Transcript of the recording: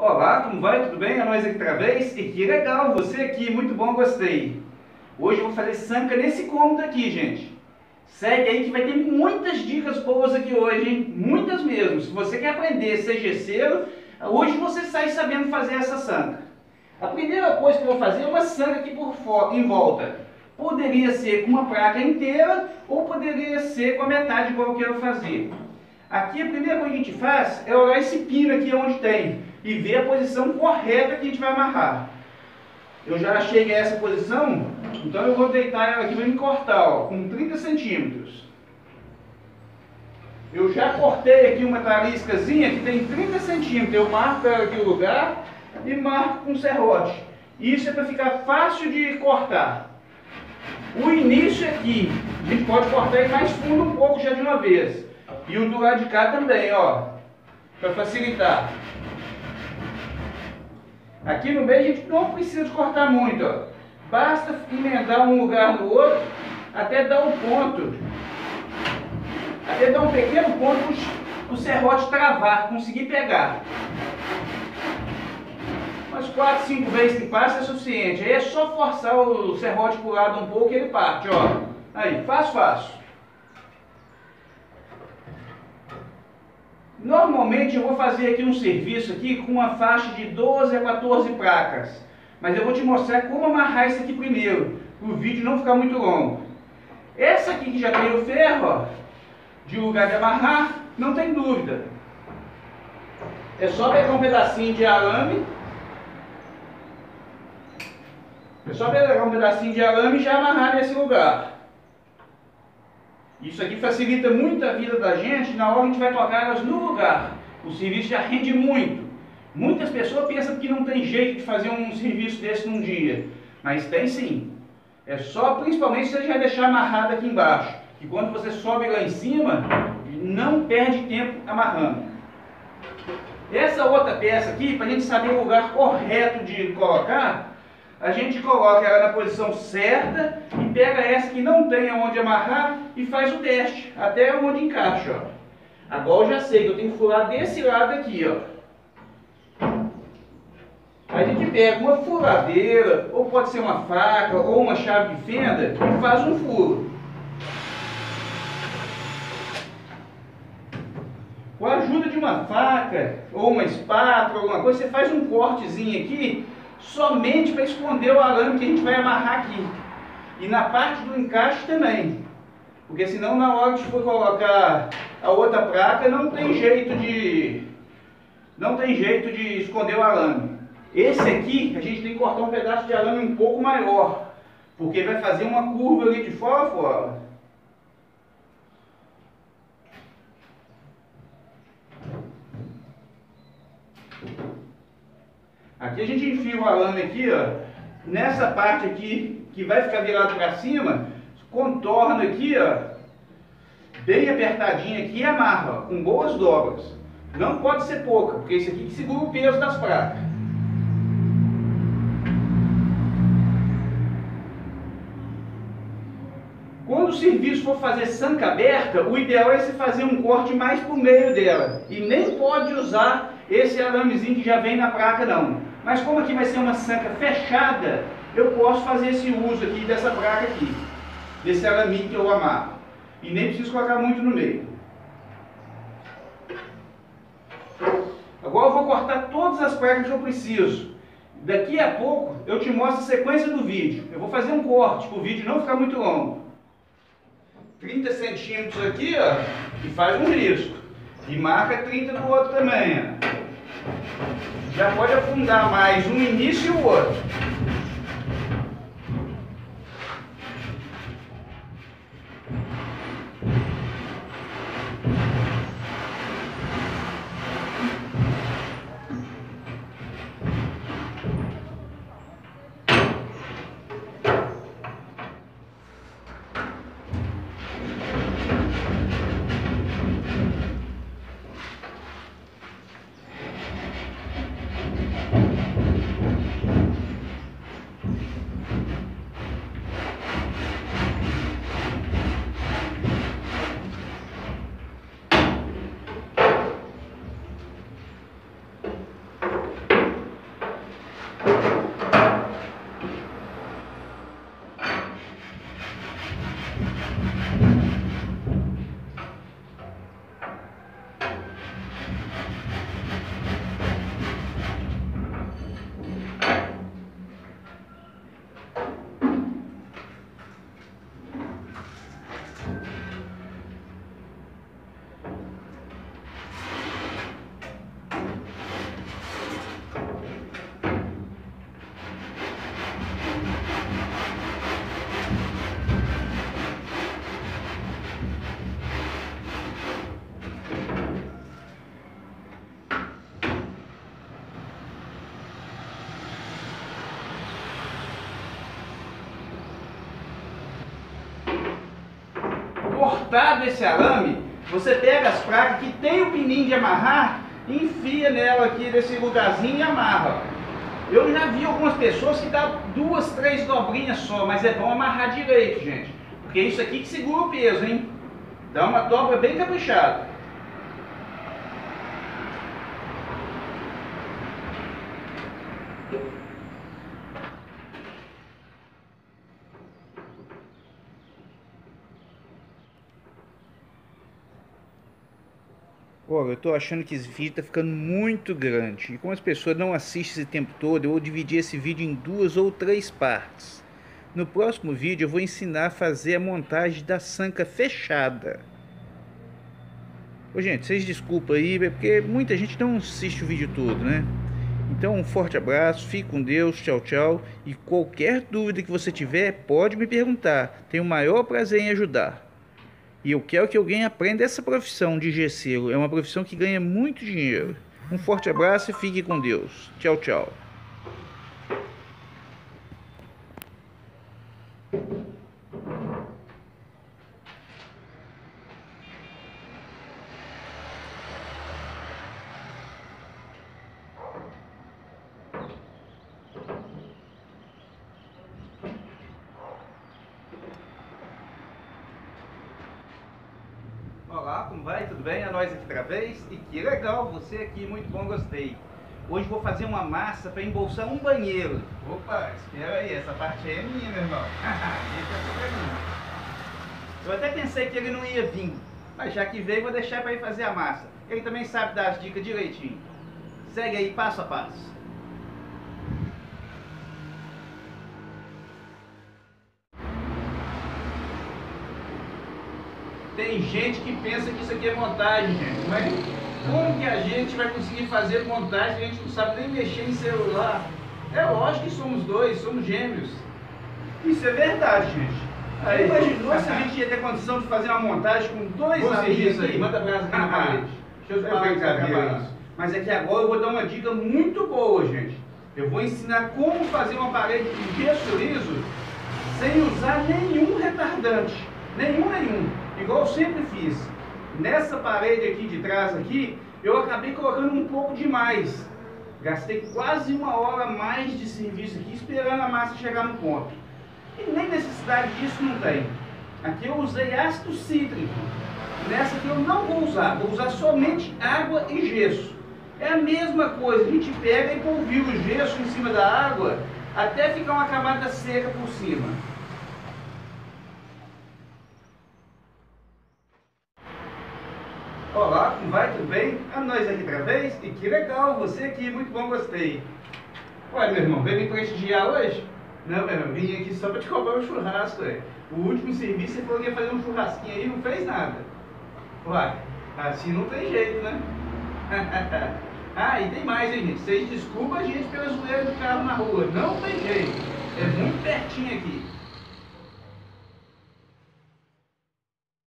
Olá, como vai? Tudo bem? É nós aqui outra vez. E que legal, você aqui, muito bom, gostei. Hoje eu vou fazer sanca nesse cômodo aqui, gente. Segue aí que vai ter muitas dicas boas aqui hoje, hein? Muitas mesmo. Se você quer aprender a ser gesseiro, hoje você sai sabendo fazer essa sanca. A primeira coisa que eu vou fazer é uma sanca aqui em volta. Poderia ser com uma placa inteira ou poderia ser com a metade igual eu quero fazer. Aqui a primeira coisa que a gente faz é olhar esse pino aqui onde tem e ver a posição correta que a gente vai amarrar. Eu já cheguei a essa posição, então eu vou deitar ela aqui para me cortar, ó, com 30 centímetros. Eu já cortei aqui uma tariscazinha que tem 30 centímetros, eu marco ela aqui o lugar e marco com serrote. Isso é para ficar fácil de cortar. O início aqui, a gente pode cortar ele mais fundo um pouco já de uma vez. E o do lado de cá também, ó, para facilitar. Aqui no meio a gente não precisa de cortar muito, ó. Basta emendar um lugar no outro até dar um ponto. Até dar um pequeno ponto para o serrote travar, conseguir pegar. Umas 4, 5 vezes que passa é suficiente. Aí é só forçar o serrote para o lado um pouco e ele parte, ó. Aí, fácil. Normalmente eu vou fazer aqui um serviço aqui com uma faixa de 12 a 14 placas. Mas eu vou te mostrar como amarrar isso aqui primeiro, para o vídeo não ficar muito longo. Essa aqui que já tem o ferro, ó, de lugar de amarrar, não tem dúvida. É só pegar um pedacinho de arame. É só pegar um pedacinho de arame e já amarrar nesse lugar. Isso aqui facilita muito a vida da gente na hora que a gente vai tocar elas no lugar. O serviço já rende muito. Muitas pessoas pensam que não tem jeito de fazer um serviço desse num dia. Mas tem sim. É só, principalmente, você já deixar amarrado aqui embaixo. Que quando você sobe lá em cima, não perde tempo amarrando. Essa outra peça aqui, para a gente saber o lugar correto de colocar, a gente coloca ela na posição certa e pega essa que não tem aonde amarrar e faz o teste, até onde encaixa, ó. Agora eu já sei que eu tenho que furar desse lado aqui, ó. A gente pega uma furadeira, ou pode ser uma faca, ou uma chave de fenda e faz um furo. Com a ajuda de uma faca, ou uma espátula, alguma coisa, você faz um cortezinho aqui, somente para esconder o arame que a gente vai amarrar aqui. E na parte do encaixe também. Porque senão na hora que for colocar a outra placa não tem jeito de esconder o arame. Esse aqui a gente tem que cortar um pedaço de arame um pouco maior. Porque vai fazer uma curva ali de fora a fora. Aqui a gente enfia o arame aqui, ó, nessa parte aqui que vai ficar virado para cima, contorna aqui, ó, bem apertadinho aqui e amarra, ó, com boas dobras. Não pode ser pouca, porque isso aqui que segura o peso das placas. Quando o serviço for fazer sanca aberta, o ideal é você fazer um corte mais para o meio dela. E nem pode usar esse aramezinho que já vem na placa não. Mas como aqui vai ser uma sanca fechada, eu posso fazer esse uso aqui dessa placa aqui. Desse araminho que eu amarro. E nem preciso colocar muito no meio. Agora eu vou cortar todas as placas que eu preciso. Daqui a pouco eu te mostro a sequência do vídeo. Eu vou fazer um corte para o vídeo não ficar muito longo. 30 centímetros aqui, ó, e faz um risco. E marca 30 do outro também, ó. Já pode afundar mais um início e o outro. cortado esse arame, você pega as placas que tem o pininho de amarrar, enfia nela aqui nesse lugarzinho e amarra. Eu já vi algumas pessoas que dá 2, 3 dobrinhas só, mas é bom amarrar direito, gente. Porque é isso aqui que segura o peso, hein? Dá uma dobra bem caprichada. Olha, eu tô achando que esse vídeo tá ficando muito grande. E como as pessoas não assistem esse tempo todo, eu vou dividir esse vídeo em 2 ou 3 partes. No próximo vídeo eu vou ensinar a fazer a montagem da sanca fechada. Ô, gente, vocês desculpem aí, é porque muita gente não assiste o vídeo todo, né? Então um forte abraço, fique com Deus, tchau, tchau. E qualquer dúvida que você tiver, pode me perguntar. Tenho o maior prazer em ajudar. E eu quero que alguém aprenda essa profissão de gesseiro. É uma profissão que ganha muito dinheiro. Um forte abraço e fique com Deus. Tchau, tchau. Olá, como vai? Tudo bem? É nós aqui outra vez. E que legal, você aqui, muito bom, gostei. Hoje vou fazer uma massa para embolsar um banheiro. Opa, espera aí, essa parte aí é minha, meu irmão. Deixa pra mim. Eu até pensei que ele não ia vir, mas já que veio, vou deixar para ele fazer a massa. Ele também sabe dar as dicas direitinho. Segue aí, passo a passo. Tem gente que pensa que isso aqui é montagem, gente, mas como que a gente vai conseguir fazer montagem se a gente não sabe nem mexer em celular? É lógico que somos dois, somos gêmeos. Isso é verdade, gente. Aí, imaginou se a gente ia ter condição de fazer uma montagem com 2 amigos aí? Manda brasa aqui na parede. Deixa eu falar isso. Mas é que agora eu vou dar uma dica muito boa, gente. Eu vou ensinar como fazer uma parede de gesso liso sem usar nenhum retardante. Nenhum. Igual eu sempre fiz. Nessa parede aqui de trás aqui, eu acabei colocando um pouco demais. Gastei quase 1 hora a mais de serviço aqui esperando a massa chegar no ponto. E nem necessidade disso não tem. Aqui eu usei ácido cítrico. Nessa aqui eu não vou usar somente água e gesso. É a mesma coisa, a gente pega e polvilha o gesso em cima da água até ficar uma camada seca por cima. Olá, como vai? Tudo bem? A nós aqui outra vez? E que legal, você aqui, muito bom, gostei. Ué, meu irmão, veio me prestigiar hoje? Não, meu irmão, vim aqui só para te cobrar um churrasco, é. O último serviço você falou que ia fazer um churrasquinho aí e não fez nada. Ué, assim não tem jeito, né? Ah, e tem mais, hein, gente? Vocês desculpem a gente pela zoeira do carro na rua. Não tem jeito. É muito pertinho aqui.